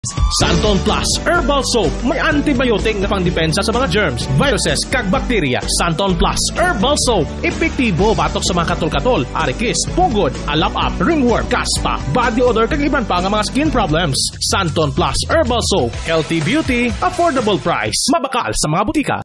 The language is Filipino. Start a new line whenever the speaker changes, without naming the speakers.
Xanthone Plus Herbal Soap. May antibiotic na pangdepensa sa mga germs, viruses, kag bakterya. Xanthone Plus Herbal Soap. Epektibo batok sa mga katol-katol, arikis, pugod, alap-up, ringworm, kaspa, body odor, kag iban pa nga mga skin problems. Xanthone Plus Herbal Soap. Healthy beauty, affordable price. Mabakal sa mga butika.